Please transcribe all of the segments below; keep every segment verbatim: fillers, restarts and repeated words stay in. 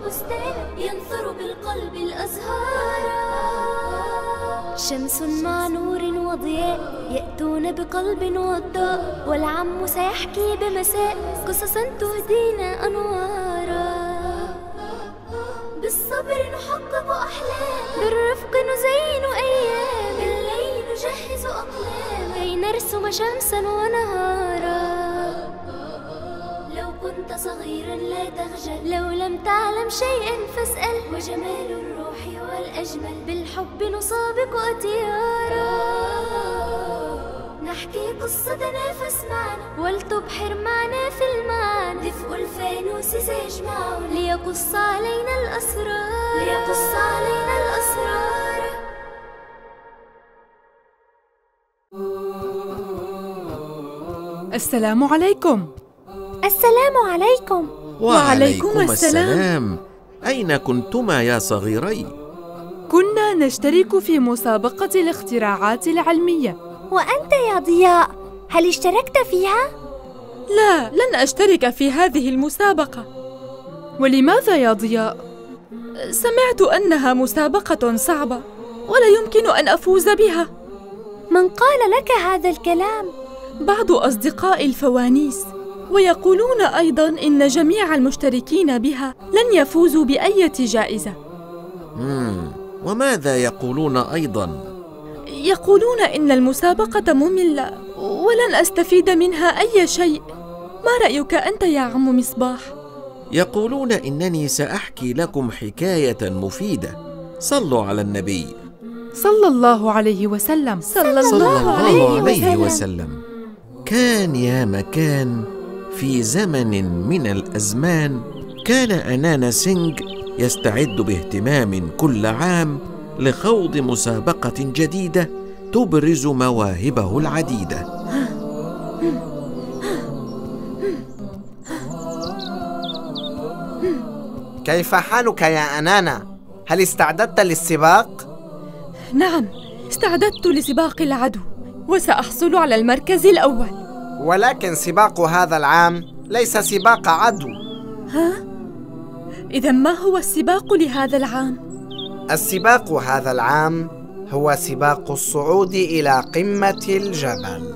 بستان ينثر بالقلب الأزهار. شمس مع نور وضياء يأتون بقلب وضاء، والعم سيحكي بمساء قصصا تهدينا أنوارا. بالصبر نحقق أحلام، بالرفق نزين أيام، بالليل نجهز أقلام كي نرسم شمسا ونهارا. لو كنت صغيرا لا تخجل، لو لم تعلم شيئا فاسأل، وجمال الروح هو الأجمل، بالحب نسابق أطيارا. نحكي قصتنا فاسمعنا، ولتبحر معنا في المعنى، دفء الفانوس سيجمعنا ليقص علينا الأسرار، ليقص علينا الأسرار. السلام عليكم. السلام عليكم. وعليكم السلام. أين كنتما يا صغيري؟ كنا نشترك في مسابقة الاختراعات العلمية. وأنت يا ضياء، هل اشتركت فيها؟ لا، لن أشترك في هذه المسابقة. ولماذا يا ضياء؟ سمعت أنها مسابقة صعبة ولا يمكن أن أفوز بها. من قال لك هذا الكلام؟ بعض أصدقاء الفوانيس، ويقولون أيضاً إن جميع المشتركين بها لن يفوزوا بأي جائزة. مم. وماذا يقولون أيضاً؟ يقولون إن المسابقة مملة ولن أستفيد منها أي شيء. ما رأيك أنت يا عم مصباح؟ يقولون إنني سأحكي لكم حكاية مفيدة. صلوا على النبي صلى الله عليه وسلم. صلى الله عليه وسلم. كان يا مكان في زمن من الأزمان، كان أنانا سينج يستعد باهتمام كل عام لخوض مسابقة جديدة تبرز مواهبه العديدة. كيف حالك يا أنانا؟ هل استعددت للسباق؟ نعم، استعددت لسباق العدو وسأحصل على المركز الأول. ولكن سباق هذا العام ليس سباق عدو. ها؟ إذا ما هو السباق لهذا العام؟ السباق هذا العام هو سباق الصعود إلى قمة الجبل.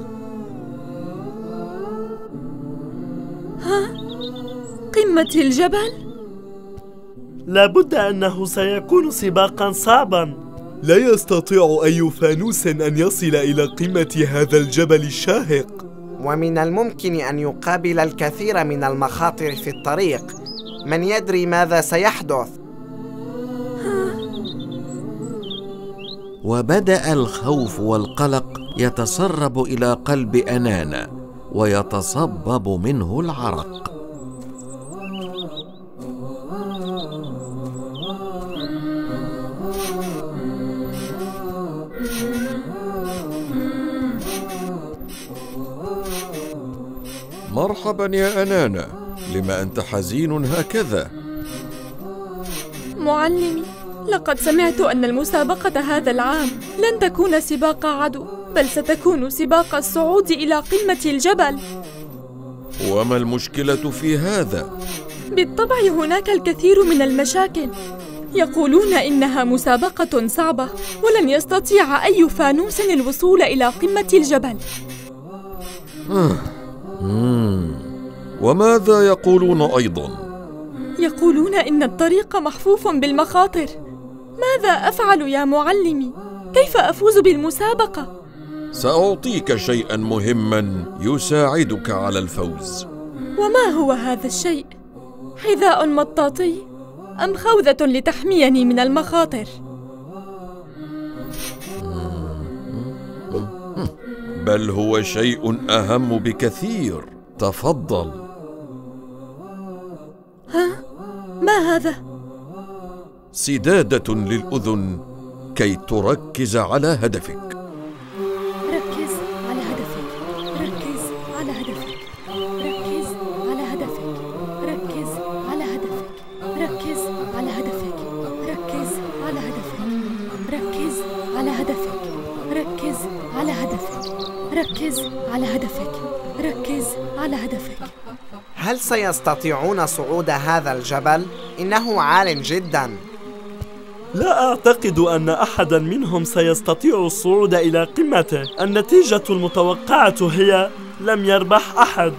ها؟ قمة الجبل؟ لابد أنه سيكون سباقاً صعباً. لا يستطيع أي فانوس أن يصل إلى قمة هذا الجبل الشاهق، ومن الممكن أن يقابل الكثير من المخاطر في الطريق. من يدري ماذا سيحدث؟ وبدأ الخوف والقلق يتسرب إلى قلب أنانا ويتصبب منه العرق. مرحبا يا أنانا، لما أنت حزين هكذا؟ معلمي، لقد سمعت أن المسابقة هذا العام لن تكون سباق عدو، بل ستكون سباق الصعود إلى قمة الجبل. وما المشكلة في هذا؟ بالطبع هناك الكثير من المشاكل. يقولون إنها مسابقة صعبة ولن يستطيع أي فانوس الوصول إلى قمة الجبل. مم. وماذا يقولون أيضاً؟ يقولون إن الطريق محفوف بالمخاطر. ماذا أفعل يا معلمي؟ كيف أفوز بالمسابقة؟ سأعطيك شيئاً مهماً يساعدك على الفوز. وما هو هذا الشيء؟ حذاء مطاطي أم خوذة لتحميني من المخاطر؟ بل هو شيء أهم بكثير. تفضل. ها؟ ما هذا؟ سدادة للأذن كي تركز على هدفك. ركز على هدفك، ركز على هدفك، ركز على هدفك، ركز على هدفك، ركز على هدفك، ركز على هدفك، ركز على هدفك، ركز على هدفك، ركز على هدفك، ركز على هدفك. هل سيستطيعون صعود هذا الجبل؟ إنه عال جداً. لا أعتقد أن أحداً منهم سيستطيع الصعود إلى قمته. النتيجة المتوقعة هي لم يربح أحد.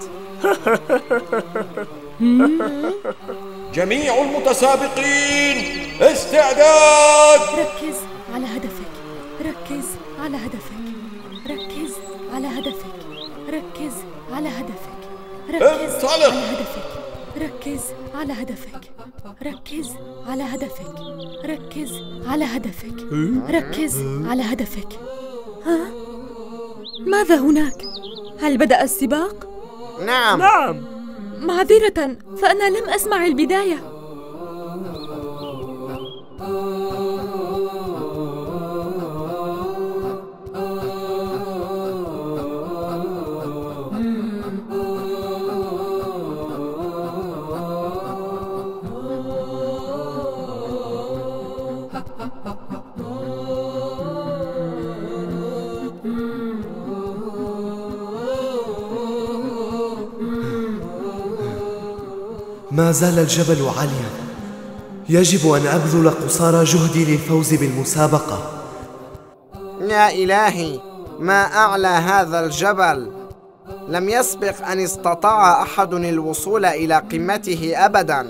جميع المتسابقين استعداد. ركز على هدفك، ركز على هدفك، ركز على هدفك، ركز على هدفك، ركز على هدفك، ركز على هدفك، ركز على هدفك، ركز على هدفك، ركز على هدفك. ها؟ ماذا هناك؟ هل بدأ السباق؟ نعم نعم. معذرة، فأنا لم أسمع البداية. ما زال الجبل عاليا. يجب أن أبذل قصارى جهدي للفوز بالمسابقة. يا إلهي، ما أعلى هذا الجبل! لم يسبق أن استطاع أحد الوصول إلى قمته أبداً.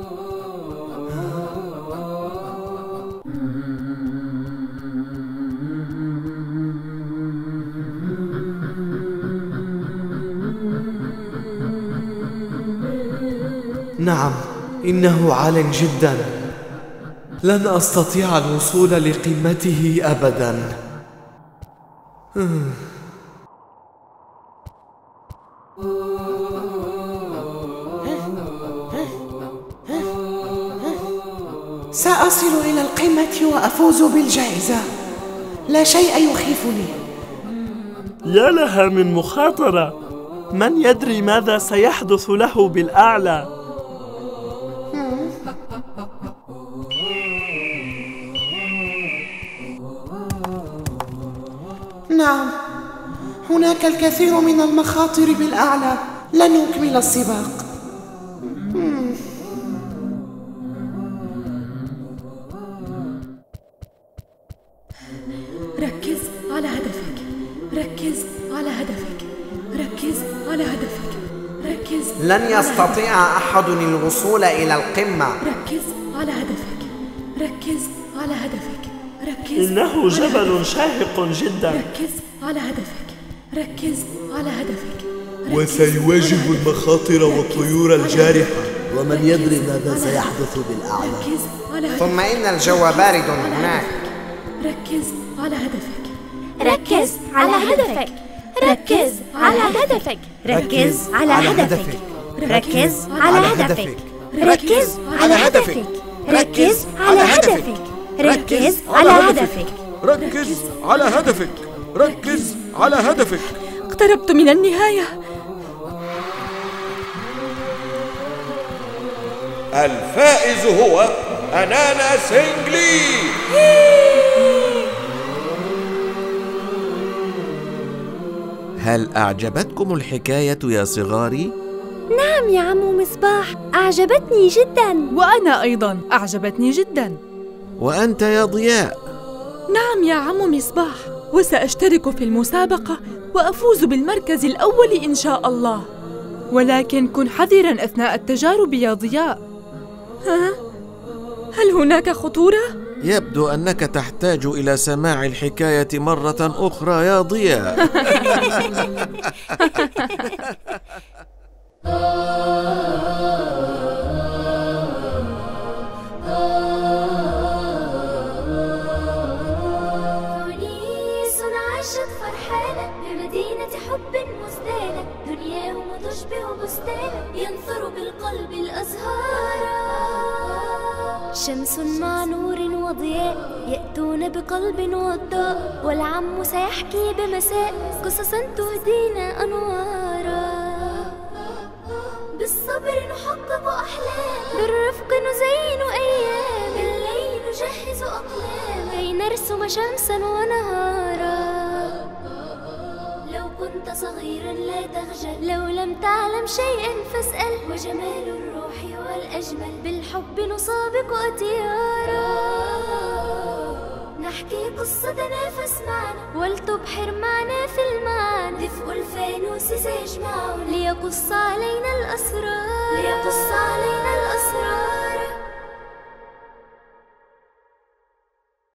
نعم، إنه عال جدا. لن أستطيع الوصول لقمته أبدا. سأصل إلى القمة وأفوز بالجائزة. لا شيء يخيفني. يا لها من مخاطرة. من يدري ماذا سيحدث له بالأعلى؟ نعم، هناك الكثير من المخاطر بالأعلى. لن أكمل السباق. ركز على هدفك، ركز على هدفك، ركز على هدفك، ركز. لن يستطيع أحد الوصول إلى القمة. ركز على هدفك، ركز على هدفك، ركز. إنه جبل شاهق جدا. ركز على هدفك، ركز على هدفك. وسيواجه المخاطر والطيور الجارحة. ومن يدري ماذا سيحدث بالأعلى. ركز على هدفك. ثم إن الجو بارد هناك. ركز على هدفك، ركز على هدفك، ركز على هدفك، ركز على هدفك، ركز على هدفك، ركز على هدفك، ركز على هدفك، ركز على هدفك، ركز على هدفك، ركز على هدفك. اقتربت من النهاية. الفائز هو أنانا سينغلي. هل أعجبتكم الحكاية يا صغاري؟ نعم يا عمو مصباح، أعجبتني جدا. وأنا أيضا أعجبتني جدا. وأنت يا ضياء؟ نعم يا عمو مصباح، وسأشترك في المسابقة وأفوز بالمركز الأول إن شاء الله. ولكن كن حذراً أثناء التجارب يا ضياء. ها؟ هل هناك خطورة؟ يبدو أنك تحتاج إلى سماع الحكاية مرة أخرى يا ضياء. أنيس عاشت فرحانة بمدينة حب مزدانة، دنياهم تشبه بستانا ينثر بالقلب الأزهار. شمس مع نور وضياء يأتون بقلب وضاء، والعم سيحكي بمساء قصصا تهدينا أنوارا. بالصبر نحقق أحلام، بالرفق نزين أيام، بالليل نجهز أقلام كي نرسم شمسا ونهارا. لو كنت كنت صغيرا لا تخجل، لو لم تعلم شيئا فاسأل، وجمال الروح هو الأجمل، بالحب نسابق أطيارا. نحكي قصتنا فاسمعنا، ولتبحر معنا في المعنى، دفء الفانوس سيجمعنا، ليقص علينا الأسرار، ليقص علينا الأسرار.